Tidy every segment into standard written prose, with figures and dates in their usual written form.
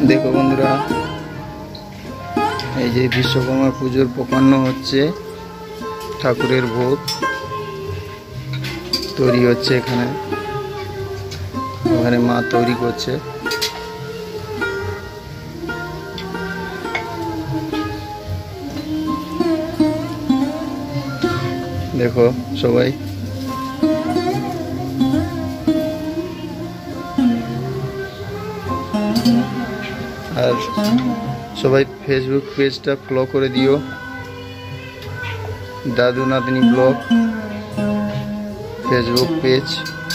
দেখো বন্ধুরা, এই যে বিশ্বকর্মা পুজোর পকান্ন হচ্ছে, ঠাকুরের ভোগ তৈরি হচ্ছে। এখানে ওখানে মা তৈরি করছে। দেখো সবাই, আর সবাই ফেসবুক পেজটা ফলো করে দিও, দাদু নাতনি ব্লগ ফেসবুক পেজ।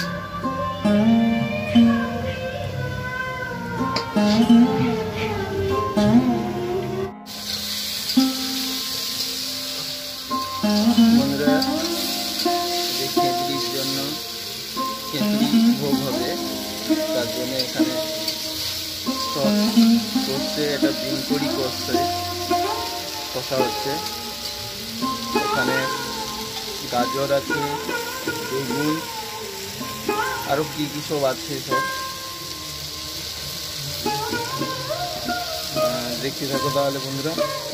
বন্ধুরা, খেচড়ির জন্য খেচড়ি ভোগ হবে, তার জন্য এখানে সব করছে। এটা বিনকড়ি করছে, কষা হচ্ছে। এখানে গাজর আছে, বেগুন, আরো কি কি সব আছে, সব দেখতে থাকো তাহলে বন্ধুরা।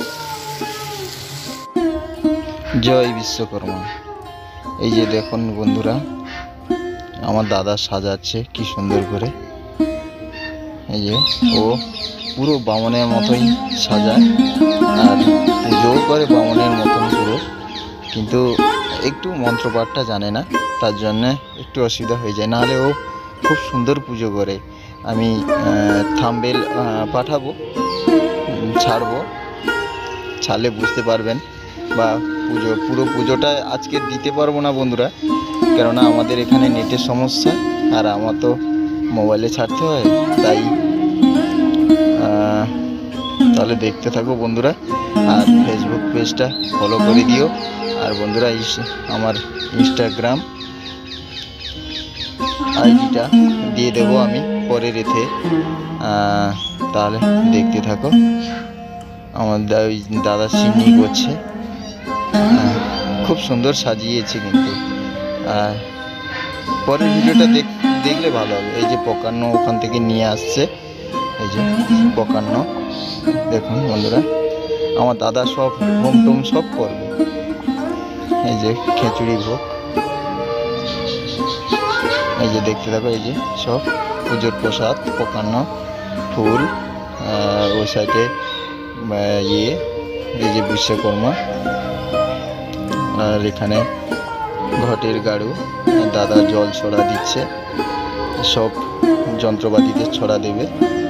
জয় বিশ্বকর্মা। এই যে দেখুন বন্ধুরা, আমার দাদা সাজাচ্ছে কি সুন্দর করে। এই যে ও পুরো বামনের মতোই সাজায়, আর পুজোও করে বামনের মতন পুরো, কিন্তু একটু মন্ত্রপাঠটা জানে না, তার জন্যে একটু অসুবিধা হয়ে যায়। নাহলে ও খুব সুন্দর পুজো করে। আমি থাম্বনেল পাঠাবো, ছাড়বো, ছাড়লে বুঝতে পারবেন। বা পুরো পুজোটা আজকে দিতে পারবো না বন্ধুরা, কেননা আমাদের এখানে নেটের সমস্যা, আর আমার তো মোবাইলে ছাড়তে হয়। তাই তাহলে দেখতে থাকো বন্ধুরা, আর ফেসবুক পেজটা ফলো করে দিও। আর বন্ধুরা, আমার ইনস্টাগ্রাম আইডিটা দিয়ে দেবো আমি পরে রেখে, তাহলে দেখতে থাকো। আমার দাদা সিন্নি করছে, খুব সুন্দর সাজিয়েছে কিন্তু। পরের ভিডিওটা দেখলে ভালো হবে। এই যে পকান্ন ওখান থেকে নিয়ে আসছে, এই যে পকান্ন দেখুন বন্ধুরা, আমার দাদা সব হোম টোম সব করবে। এই যে খিচুড়ি ভোগ, এই যে দেখতে থাকো। এই যে সব পুজোর প্রসাদ, পকান্ন, ফুল, ওই সাইডে এই যে বিশ্বকর্মা, আর এখানে ঘটের গাড়ু, দাদা জল ছড়া দিচ্ছে, সব যন্ত্রপাতিতে ছড়া দেবে।